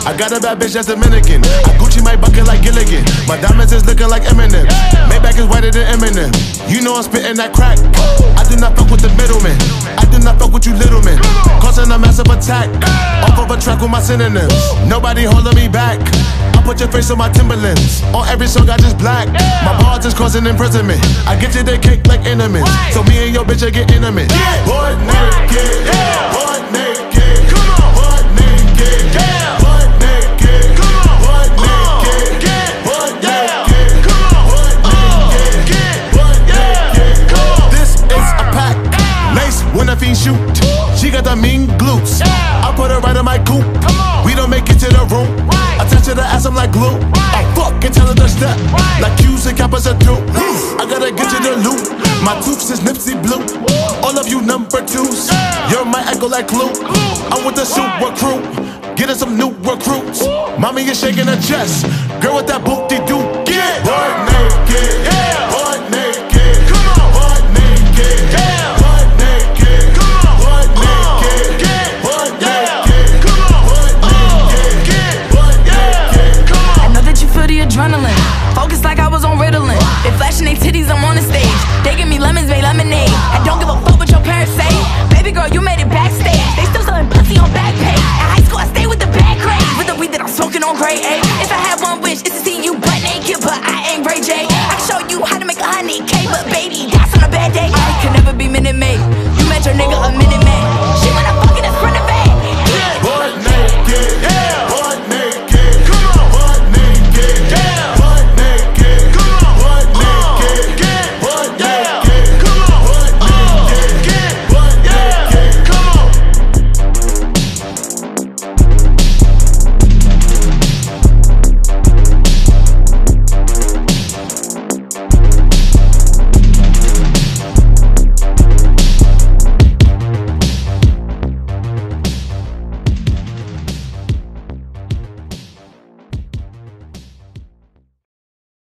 I got a bad bitch that's Dominican. I Gucci my bucket like Gilligan. My diamonds is looking like Eminem. Maybach is whiter than Eminem. You know I'm spitting that crack. I do not fuck with the middleman. I do not fuck with you little men. Causing a massive attack. Off of a track with my synonyms. Nobody holding me back. I put your face on my Timberlands. On every song I just black. My bars is causing imprisonment. I get you the cake like enemies. So me and your bitch I get intimate. Butt naked, butt naked, butt naked, butt naked, butt naked, butt naked, butt naked. This is a pack. Lace when a fiend shoot. She got the mean glutes. I put her right in my coupe. We don't make it to the room. Attach to the ass, I'm like glue. I fuck and tell her to step. Like Q's and Kappas are through. I gotta get you the loot. My tooth is Nipsey Blue. All of you number twos. You're my echo like Clue. I'm with the super crew. Getting some new recruits. Mommy is shaking her chest. Girl with that booty do. Get butt naked.